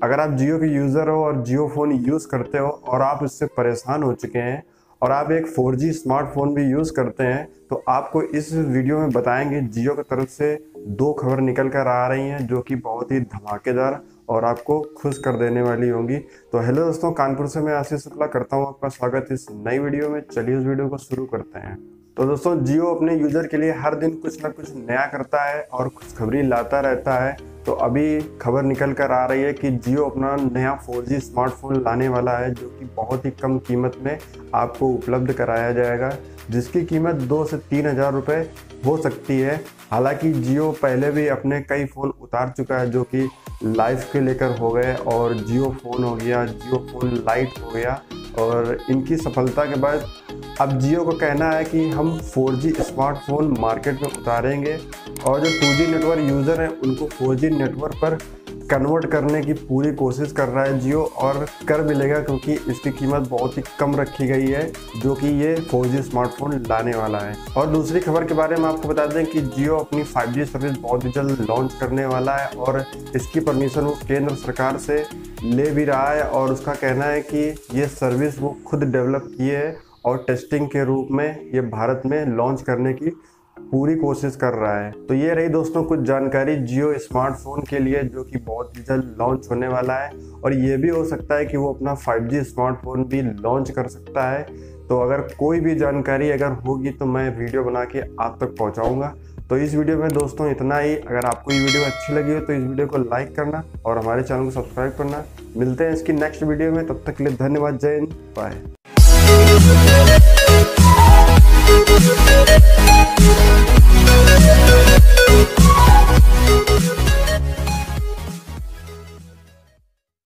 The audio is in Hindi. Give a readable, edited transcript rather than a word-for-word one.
अगर आप जियो के यूज़र हो और जियो फ़ोन यूज़ करते हो और आप इससे परेशान हो चुके हैं और आप एक 4G स्मार्टफोन भी यूज़ करते हैं, तो आपको इस वीडियो में बताएंगे जियो की तरफ से 2 खबर निकल कर आ रही हैं जो कि बहुत ही धमाकेदार और आपको खुश कर देने वाली होंगी। तो हेलो दोस्तों, कानपुर से मैं आशीष शुक्ला करता हूं आपका स्वागत इस नई वीडियो में। चलिए इस वीडियो को शुरू करते हैं। तो दोस्तों, जियो अपने यूजर के लिए हर दिन कुछ ना कुछ नया करता है और खुशखबरी लाता रहता है। तो अभी खबर निकल कर आ रही है कि जियो अपना नया 4G स्मार्टफोन लाने वाला है जो कि बहुत ही कम कीमत में आपको उपलब्ध कराया जाएगा, जिसकी कीमत 2 से 3 हज़ार रुपये हो सकती है। हालांकि जियो पहले भी अपने कई फ़ोन उतार चुका है जो कि लाइफ के लेकर हो गए, और जियो फ़ोन हो गया, जियो फ़ोन लाइट हो गया, और इनकी सफलता के बाद अब जियो को कहना है कि हम 4G स्मार्टफोन मार्केट में उतारेंगे और जो 2G नेटवर्क यूज़र हैं उनको 4G नेटवर्क पर कन्वर्ट करने की पूरी कोशिश कर रहा है जियो, और कर मिलेगा क्योंकि इसकी कीमत बहुत ही कम रखी गई है जो कि ये 4G स्मार्टफोन लाने वाला है। और दूसरी खबर के बारे में आपको बता दें कि जियो अपनी 5G सर्विस बहुत ही जल्द लॉन्च करने वाला है और इसकी परमिशन वो केंद्र सरकार से ले भी रहा है, और उसका कहना है कि ये सर्विस वो खुद डेवलप किए है और टेस्टिंग के रूप में ये भारत में लॉन्च करने की पूरी कोशिश कर रहा है। तो ये रही दोस्तों कुछ जानकारी जियो स्मार्टफोन के लिए जो कि बहुत ही जल्द लॉन्च होने वाला है, और ये भी हो सकता है कि वो अपना 5G स्मार्टफोन भी लॉन्च कर सकता है। तो अगर कोई भी जानकारी अगर होगी तो मैं वीडियो बना के आप तक पहुंचाऊंगा। तो इस वीडियो में दोस्तों इतना ही। अगर आपको ये वीडियो अच्छी लगी हो तो इस वीडियो को लाइक करना और हमारे चैनल को सब्सक्राइब करना। मिलते हैं इसकी नेक्स्ट वीडियो में, तब तक के लिए धन्यवाद। जय हिंद, बाय।